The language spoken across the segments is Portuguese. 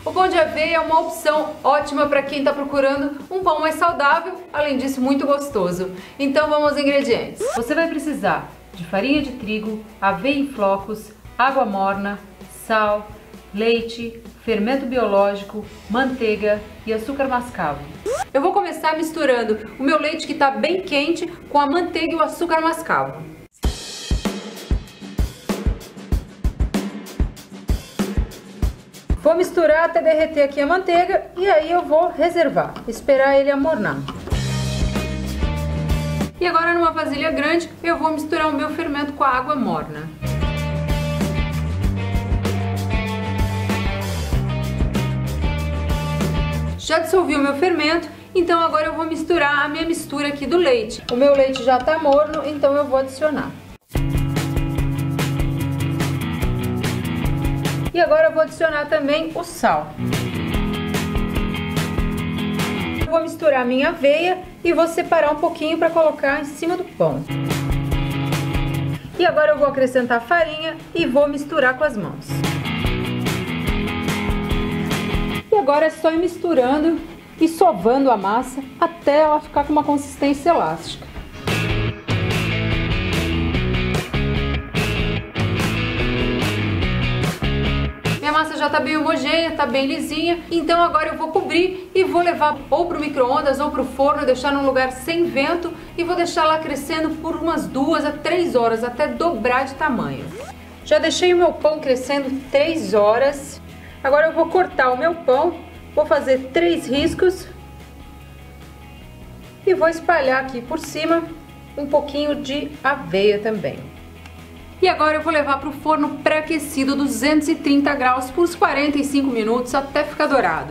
O pão de aveia é uma opção ótima para quem está procurando um pão mais saudável, além disso muito gostoso. Então vamos aos ingredientes. Você vai precisar de farinha de trigo, aveia em flocos, água morna, sal, leite, fermento biológico, manteiga e açúcar mascavo. Eu vou começar misturando o meu leite que está bem quente com a manteiga e o açúcar mascavo. Vou misturar até derreter aqui a manteiga e aí eu vou reservar, esperar ele amornar. E agora numa vasilha grande eu vou misturar o meu fermento com a água morna. Já dissolvi o meu fermento, então agora eu vou misturar a minha mistura aqui do leite. O meu leite já está morno, então eu vou adicionar. E agora eu vou adicionar também o sal. Eu vou misturar a minha aveia e vou separar um pouquinho para colocar em cima do pão. E agora eu vou acrescentar farinha e vou misturar com as mãos. E agora é só ir misturando e sovando a massa até ela ficar com uma consistência elástica. Minha massa já está bem homogênea, está bem lisinha, então agora eu vou cobrir e vou levar ou para o micro-ondas ou para o forno, deixar num lugar sem vento e vou deixar lá crescendo por umas 2 a 3 horas, até dobrar de tamanho. Já deixei o meu pão crescendo 3 horas, agora eu vou cortar o meu pão, vou fazer 3 riscos e vou espalhar aqui por cima um pouquinho de aveia também. E agora eu vou levar para o forno pré-aquecido 230 graus por uns 45 minutos até ficar dourado.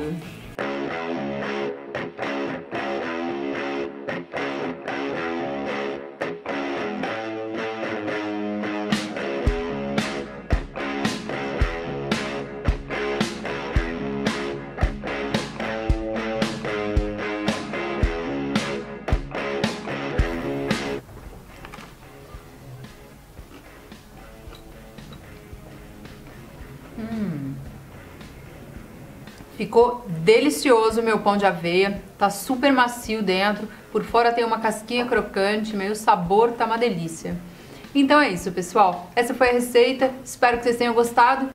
Ficou delicioso o meu pão de aveia, tá super macio dentro, por fora tem uma casquinha crocante, meio sabor, tá uma delícia. Então é isso, pessoal, essa foi a receita, espero que vocês tenham gostado.